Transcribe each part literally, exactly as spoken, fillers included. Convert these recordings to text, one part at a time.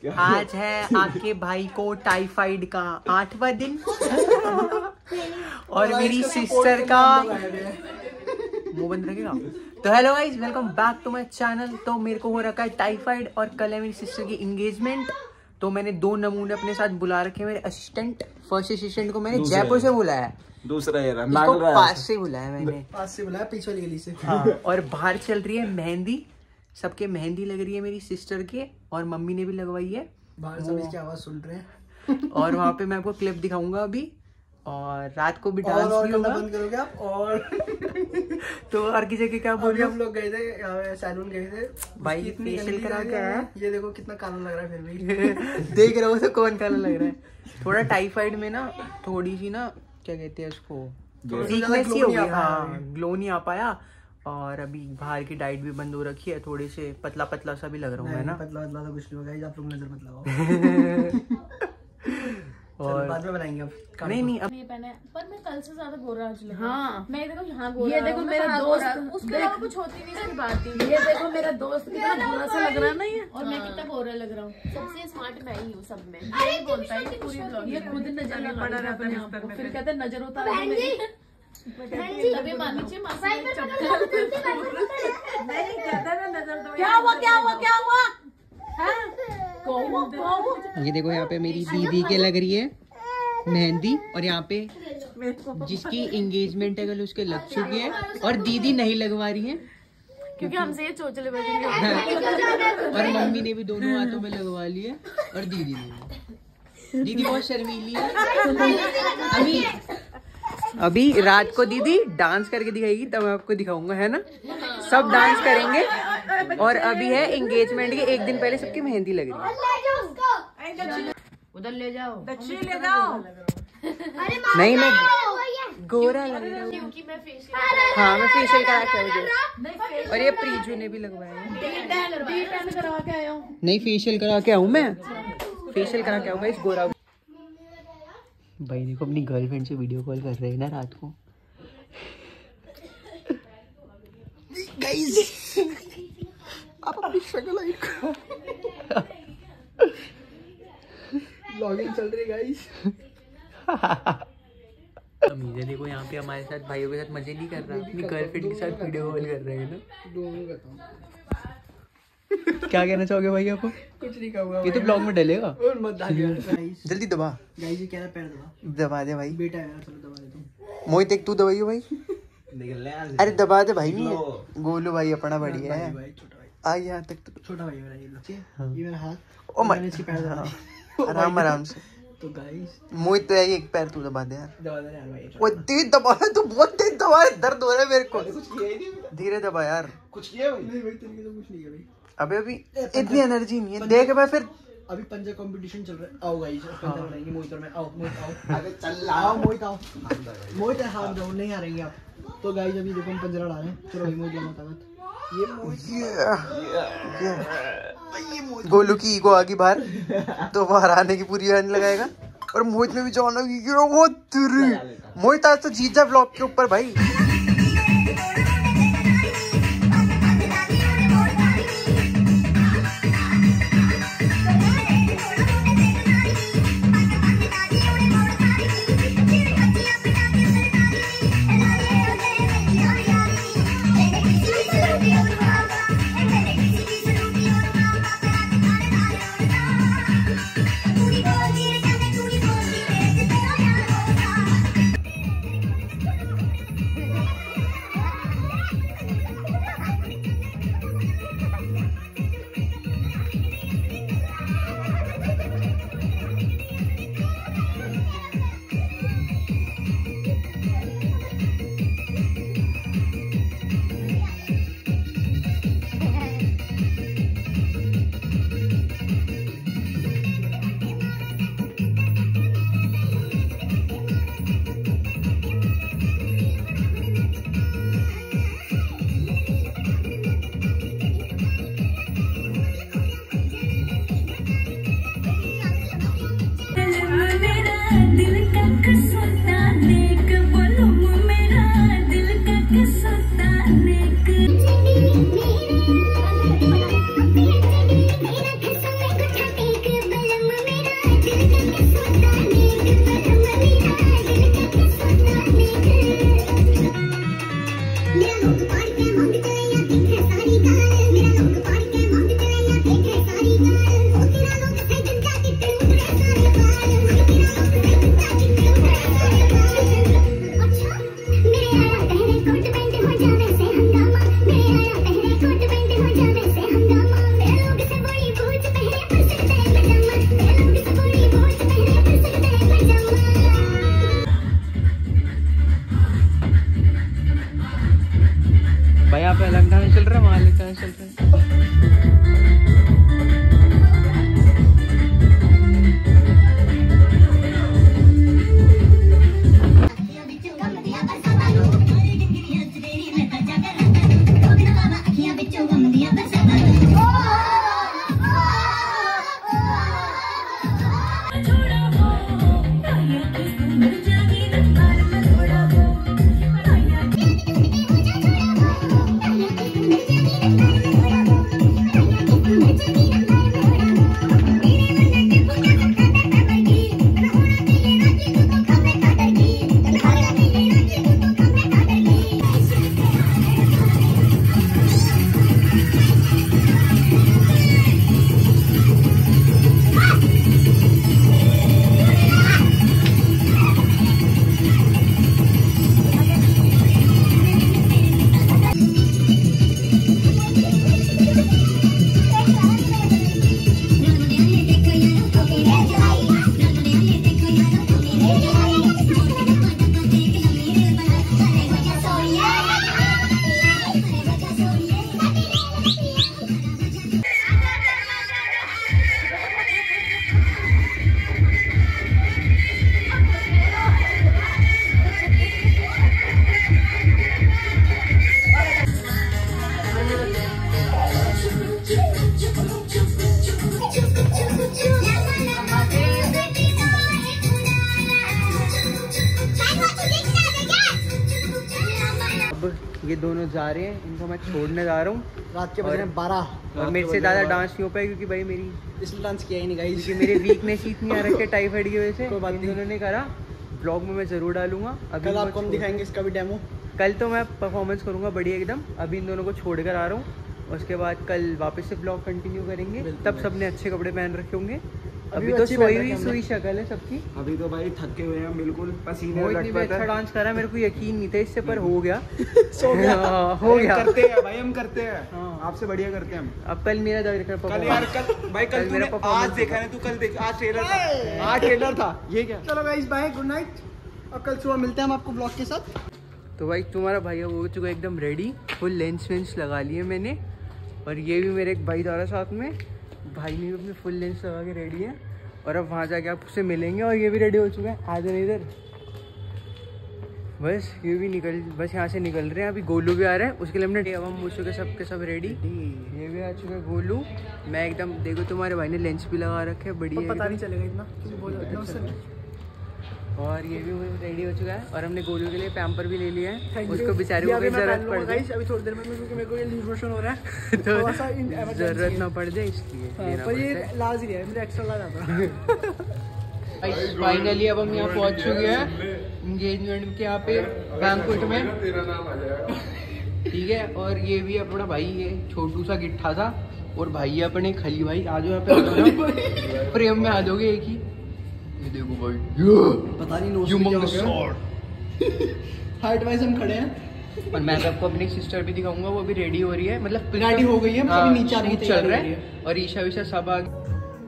आज है आपके भाई को टाइफाइड का आठवां दिन और मेरी सिस्टर का मुंह बंद रखेगा। तो hello guys, welcome back to my channel. तो मेरे को हो रखा है टाइफाइड और कल है मेरी सिस्टर की एंगेजमेंट। तो मैंने दो नमूने अपने साथ बुला रखे। मेरे असिस्टेंट फर्स्ट असिस्टेंट को मैंने जयपुर से बुलाया है, दूसरा ये रहा, इसको पास से बुलाया मैंने, पास से बुलाया, पीछे वाली गली से। हाँ, और बाहर चल रही है मेहंदी, सबके मेहंदी लग रही है मेरी सिस्टर के, और मम्मी ने भी लगवाई है। बाहर सब इसकी आवाज सुन रहे हैं। और वहाँ पे मैं आपको क्लिप दिखाऊंगा अभी, और रात को भी डांस और भी होगा। बंद करोगे आप? और तो और की जगह क्या बोल रहे हम लोग गए थे सैलून गए थे भाई, फेशियल करा के आया। ये देखो कितना काला लग रहा है फिर भी। देख रहे हो तो कौन काला लग रहा है। थोड़ा टाइफाइड में ना थोड़ी सी ना क्या कहते हैं उसको, वीकनेस ही हो गई। हाँ, ग्लो नहीं आ पाया। और अभी बाहर की डाइट भी बंद हो रखी है, थोड़े से पतला पतला सा भी लग रहा हूँ मैं ना। पतला पतला तो कुछ नहीं होगा, आप लोग नजर मत लगाओ। और बाद में बनाएंगे अब। नहीं नहीं अब ये पहना है, पर मैं कल से ज्यादा गोरा आज लग रहा हूं। हाँ, मैं देखो यहाँ गोरा, ये देखो मेरा दोस्त, उसके अलावा कुछ होती नहीं मेरी बात ही। ये देखो मेरा दोस्त कितना बुरा सा लग रहा है ना ये। और मैं कितना गोरा लग रहा हूँ। सबसे स्मार्ट मैं ही हूँ सब में। यही बोलता है पूरी ब्लॉग, ये खुद नजर नहीं पड़ा रहता है आप पे, फिर कहते हैं नजर उतार दो मेरी। अभी मान लीजिए मासी नहीं कहता ना नजर दो। क्या हुआ क्या हुआ क्या हुआ? ये देखो यहाँ पे मेरी दीदी के लग रही है मेहंदी, और यहाँ पे जिसकी एंगेजमेंट है कल उसके लग चुकी है, और दीदी नहीं लगवा रही है क्योंकि हमसे ये चोचले बजेंगे। और मम्मी ने भी दोनों हाथों में लगवा ली है, और दीदी ने भी। दीदी बहुत शर्मीली है। अभी अभी रात को दीदी डांस करके दिखाएगी, तब मैं आपको दिखाऊंगा, है ना। सब डांस करेंगे। और अभी है एंगेजमेंट के एक दिन पहले सबकी मेहंदी लग रही है। उधर ले जाओ, दक्षिण ले जाओ। नहीं, मैं गोरा लग रहा हूँ क्योंकि मैं फेशियल, हाँ मैं फेशियल करा के आऊँ। और ये प्रीजू ने भी लगवाया है। करवा के आया हूँ। नहीं, फेशियल करा के आऊँ मैं, फेशियल करा के आऊँगा इस गोरा। भाई देखो अपनी गर्लफ्रेंड से वीडियो कॉल कर रहे हैं ना रात को। गाइस आप अपनी शक्ल लाइट करो। ब्लॉगिंग चल रही है गाइस। अमीर देखो यहाँ पे हमारे साथ भाइयों के साथ मजे नहीं कर रहा, अपनी गर्लफ्रेंड के साथ वीडियो कॉल कर रहे हैं ना। दोनों करता हूँ। क्या कहना चाहोगे भाई आपको? कुछ नहीं कहूँगा, ये तो ब्लॉग में डलेगा। और मत डालिए गाइस। जल्दी दबा, गाइस ये क्या है, पैर दबा। दबा दे भाई। बेटा है, चलो दबा दे तुम। मोहित एक तू दबाइयो भाई। अरे दबा दे भाई। नहीं गोलू भाई अपना बढ़िया है भाई, छोटा भाई, आ यहाँ तक तो। छोटा भाई मेरा, ये लो, ये मेरा हाथ। ओ मैंने इसकी पैर दबा दी। आराम आराम से। तो गाइस मोहित तो है, एक पैर तू दबा दे यार। दबा दे यार भाई। वो तेज दबा रहा है, तू बहुत तेज दबा रहा है, दर्द हो रहा है मेरे को। कुछ किया ही नहीं, धीरे दबा यार। कुछ किया भाई? नहीं भाई, तेरे तो कुछ नहीं किया भाई। अबे अभी इतनी एनर्जी नहीं है, देख मैं फिर। अभी पंजा कंपटीशन चल रहा है। आओ गाइस, पंजा बनाएंगे मोहित और मैं। आओ मोहित आओ। अबे चल आओ मोहित आओ। मोहित हाथ दो, नहीं आ रही आप। तो गाइस अभी देखो हम पंजा लड़ा रहे हैं। चलो भाई मोहित लगा ताकत। ये मोहित, ये गोलू की ईगो आ गई बाहर, तो वो हराने की पूरी जान लगाएगा। और मोहित में भी जाना की मोहित आज तो जीत जा ब्लॉग के ऊपर भाई। ये दोनों जा रहे हैं, इनको मैं छोड़ने जा रहा हूँ। रात के बज रहे हैं बारह और मेरे से ज़्यादा डांस नहीं हो पाया क्योंकि भाई मेरी इसलिए डांस किया ही नहीं गाइस, क्योंकि मेरे वीकनेस इतनी आ रखी है टाइफाइड की वजह से। कोई बात इन नहीं। दोनों ने करा, ब्लॉग में मैं ज़रूर डालूंगा। अभी कल मैं आपको हम छोड़- दिखाएंगे इसका भी डेमो। कल तो मैं परफॉर्मेंस करूंगा बढ़िया एकदम। अभी इन दोनों को छोड़ कर आ रहा हूँ, उसके बाद कल वापस से ब्लॉग कंटिन्यू करेंगे। तब सबने अच्छे कपड़े पहन रखे होंगे। अभी अभी भी तो अच्छी सोई पहन हुई रखी सुई शक्ल है सबकी। अभी तो भाई थके हुए हैं बिल्कुल, पसीने मोहित ने भी लटपट अच्छा है। डांस करा, मेरे को यकीन नहीं था इससे, पर हो गया। सो गया। हाँ, हो हम गया। करते हैं भाई, हम करते हैं। हाँ। आपसे बढ़िया करते हैं हम। अब कल मेरा दर्द कर कल यार कल भाई कल कल मेरा तूने performance आज देखा ना, तू कल देख, आज ट्रेलर था, आज ट्रेलर था, ये क्या? चलो गाइस बाय, गुड नाइट। अब कल सुबह मिलते हैं हम आपको ब्लॉग के साथ। तो भाई तुम्हारा भाई हो चुका है एकदम रेडी, फुल लेंस वेंस लगा लिए मैंने। और ये भी मेरे एक भाई दारा साथ में, भाई ने भी अपने फुल लेंस लगा के रेडी है। और अब वहाँ जाके आपसे मिलेंगे। और ये भी रेडी हो चुका है, आ जाए इधर। बस ये भी निकल बस यहाँ से निकल रहे हैं। अभी गोलू भी आ रहा है, उसके लिए हमने अब हम हो चुके सब के सब रेडी। ये भी आ चुका है गोलू। मैं एकदम देखो तुम्हारे भाई ने लेंस भी लगा रखे है बढ़िया पता नहीं एकदम। चलेगा इतना क्योंकि बहुत ज्यादा उससे। और ये भी रेडी हो चुका है। और हमने गोलू के लिए पैम्पर भी ले लिया है, Thank उसको you। बेचारे ये को अभी कोई मैं जरूरत पहन पड़ लूंगा जाए guys, अभी थोड़ी देर में क्योंकि मेरे को ये लूज मोशन हो रहा है। तो थोड़ा सा in- emergency जरूरत है। ना पड़ जाए इसलिए हाँ, लेना पर ये पड़ता है। लाज ही है, मुझे एक्स्ट्रा लाज आता है। फाइनली अब हम यहाँ पहुँच चुके हैं एंगेजमेंट के यहाँ पे बैंक्वेट में, ठीक है। और ये भी अपना भाई, ये छोटू सा गिट्ठा था। और भाई है अपने खली भाई, आ जाओ यहाँ पे, आ जाओ ना। प्रेम में आ जाओगे एक ही। ये देखो भाई, पता नहीं नोस Humongous हाइट वाइज हम खड़े हैं। और मैं आपको अपनी सिस्टर भी दिखाऊंगा, वो भी रेडी हो रही है, मतलब रेडी हो गई है, हाँ, अभी नीचे आने की शूट चल तैयारी रहा हो रही है। और ईशा विशा सब आ गए।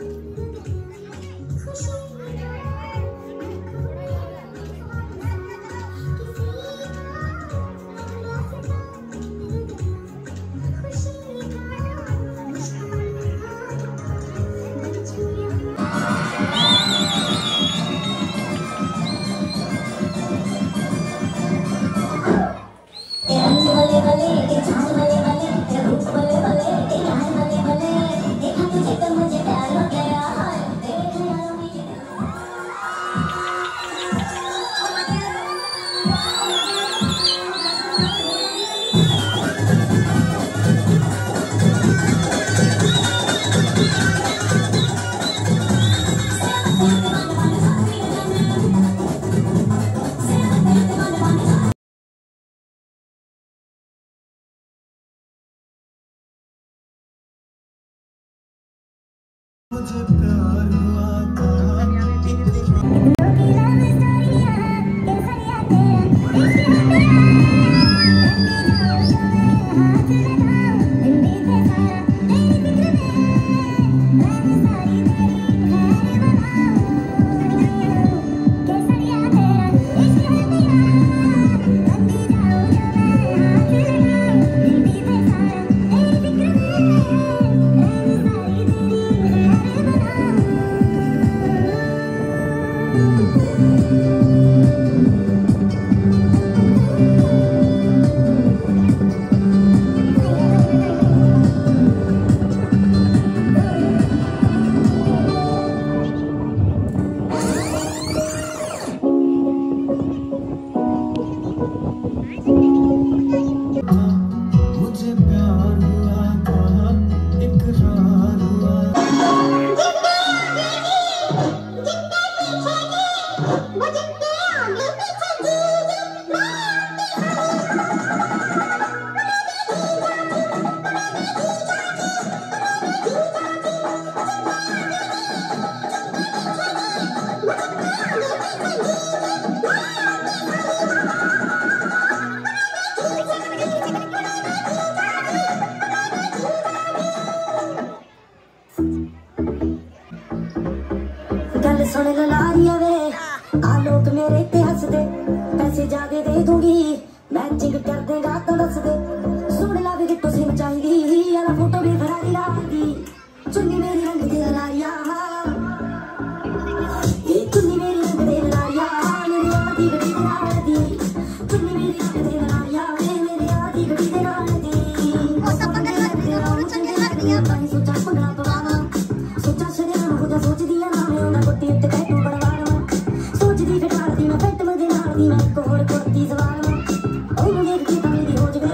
गल सुन लारिया वे आलोक मेरे ते हंस दे, पैसे ज्यादा दे दूंगी मैचिंग कर देगा तो दस दे। सुन ला भी तो सिम चाहिए यारा फोटो भी फरारी लागी, चुन्नी मेरी रंग दे लारिया, ये चुन्नी मेरी रंग दे लारिया, मेरी आधी गड़ी दे नाल दी, चुन्नी मेरी रंग दे लारिया, मेरी आधी गड़ी दे नाल दी। ओ सब पंगे लगदे आ चंगे लगदे आ, पानी सोचा पंगड़ा पवावा, सोचा शरीर हो जा सोच दिया ना मैं उना कोटी उत्ते टैटू बनवावा, सोच दी फिटार दी मैं पेट में दे नाल दी मैं कोड़ कोती सवार ओ मुझे की मेरी हो जवे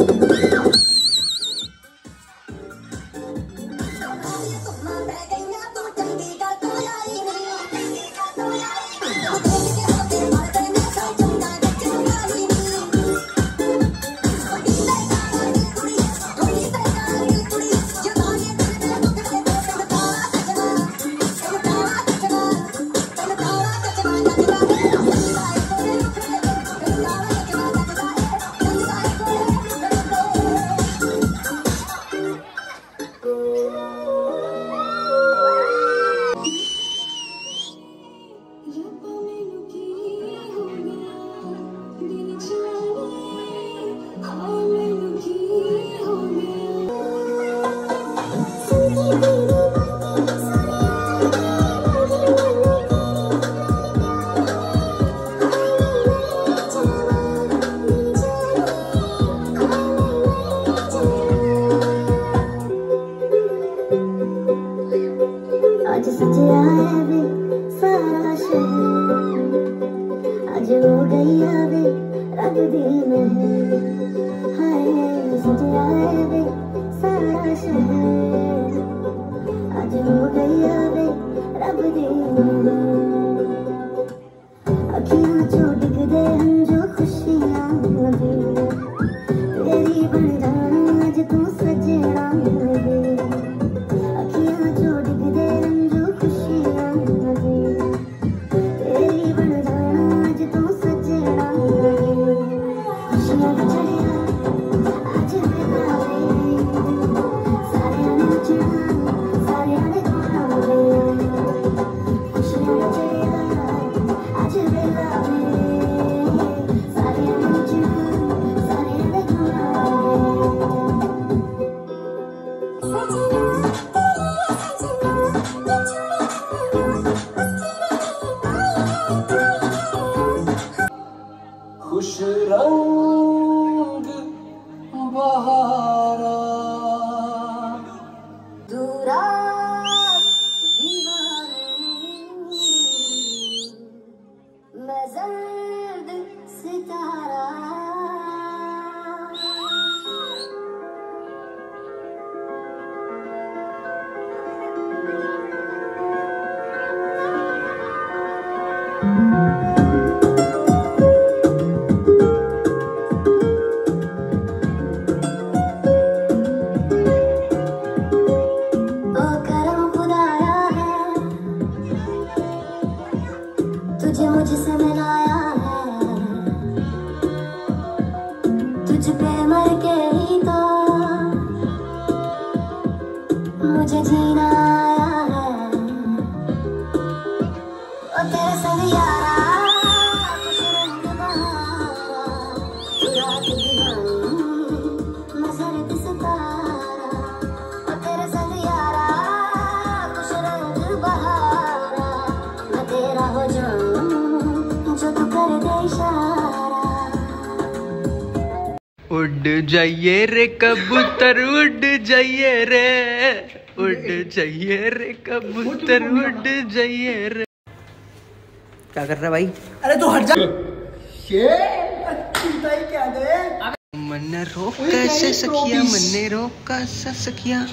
आज सजया है वे सारा शहर, आज हो गई वे रब दी महर। हाय सजया है वे सारा शहर, आज हो गई वे रब दी महर। अखियां चो डिगदे हम जो खुशियां लगे, तेरी बन जाना अज तू सजना लगे। खुश रंग बहारा दूरा दीवानी, मैं जर्द सितारा। तुझे मुझसे मिलाया है, तुझ पे मर के ही तो मुझे जीना आया है। ओ तेरे संग यारा कुछ रंग बहारा, रात दीवानी मैं जर्द सितारा। ओ तेरे संग यारा कुछ रंग बहारा, मैं तेरा हो जाऊं जो तू कर दे इशारा। उड़ जाइए रे कबूतर उड़ जाइए रे, उड़ जाइए रे कबूतर उड़ जाइए रे। क्या कर रहा है भाई? अरे तू हट जा। क्या दे मन रोक कैसे सखिया, मन रोक कैसे सखिया।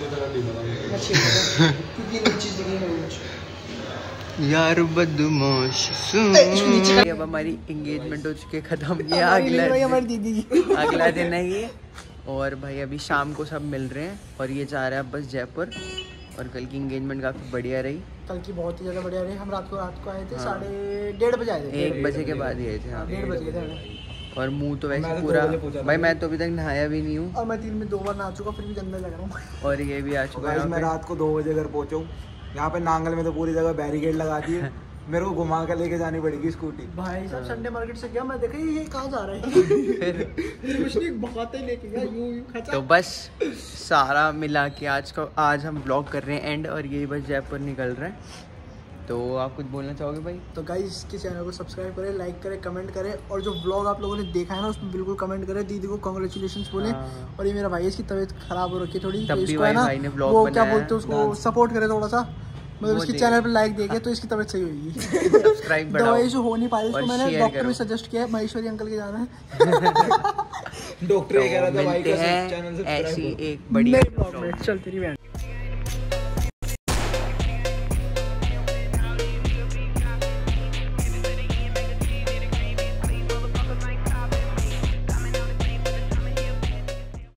यार बदमाश सुन। अब हमारी एंगेजमेंट हो चुकी है खत्म। ये अगला हमारी दीदी अगला दिन है ये। और भाई अभी शाम को सब मिल रहे हैं और ये जा रहा है बस जयपुर। और कल की एंगेजमेंट काफी बढ़िया रही। कल की बहुत ही ज्यादा बढ़िया रही। हम रात को रात को आए थे, हाँ। साढ़े डेढ़ बजे आए थे। एक बजे के बाद ही आए थे। हाँ डेढ़ बजे गए थे। और मुंह तो वैसे पूरा भाई, मैं तो अभी तक नहाया भी नहीं हूँ और मैं दिन में दो बार नहा चुका, फिर भी गंदा लग रहा हूँ। और ये भी आ चुका है। मैं रात को दो बजे घर पहुंचा हूँ। यहाँ पे नांगल में तो पूरी जगह बैरिकेड लगा दी है। मेरे को घुमा कर लेके जानी पड़ेगी स्कूटी। भाई साहब संडे मार्केट से गया, मैं देखा ये कहाँ जा रहा है। फिर कुछ नहीं भगाते लेके गया यूं यूं खचा। तो बस सारा मिला के आज का आज हम ब्लॉग कर रहे हैं एंड, और यही बस जयपुर निकल रहे हैं। तो आप कुछ बोलना चाहोगे भाई? तो गाइस इसके चैनल को सब्सक्राइब करें, लाइक करें, कमेंट करें, और जो ब्लॉग आप लोगों ने देखा है ना उसमें बिल्कुल कमेंट करें। दीदी को कांग्रेचुलेशंस बोले। हाँ। और ये मेरा भाई, इसकी तबीयत खराब हो रखी है थोड़ी, तब तो भी इसको भाई है ना भाई ने vlog वो क्या बनाया बोलते हैं उसको, सपोर्ट करें थोड़ा सा। मतलब वो इसके दे- चैनल पर लाइक देंगे तो इसकी तबीयत सही होगी। सब्सक्राइब बढ़ाओ दवाई जो हो नहीं पा रही उसको और मैंने share डॉक्टर करो। भी सजेस्ट किया है, महेश्वरी अंकल के जाना है। डॉक्टर ये कह रहा था भाई मिलते का हैं चैनल ऐसी सब्सक्राइब एक बढ़िया चल तेरी बहन